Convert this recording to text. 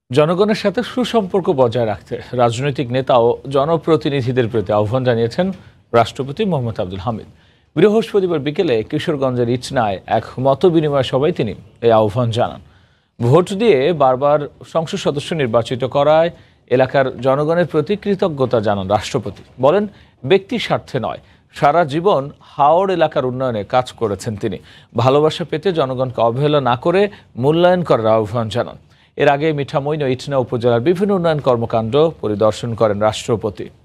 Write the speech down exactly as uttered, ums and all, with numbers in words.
জনগণের সাথে সুসম্পর্ক বজায় রাখতে রাজনৈতিক নেতা ও জনপ্রতিনিধিদের প্রতি আহ্বান জানিয়েছেন রাষ্ট্রপতি মোহাম্মদ আবদুল হামিদ। বৃহস্পতিবার বিকেলে কিশোরগঞ্জের ইচনায় এক মতবিনিময় সভায় তিনি এই আহ্বান জানান। ভোট দিয়ে বারবার সংসদ সদস্য নির্বাচিত করায় এলাকার জনগণের প্রতি কৃতজ্ঞতা জানান রাষ্ট্রপতি। বলেন, ব্যক্তি স্বার্থে নয়, সারা জীবন হাওড় এলাকার উন্নয়নে কাজ করেছেন তিনি। ভালোবাসা পেতে জনগণকে অবহেলা না করে মূল্যায়ন করার আহ্বান জানান। এর আগে মিঠামইন ও ইটনা উপজেলার বিভিন্ন উন্নয়ন কর্মকাণ্ড পরিদর্শন করেন রাষ্ট্রপতি।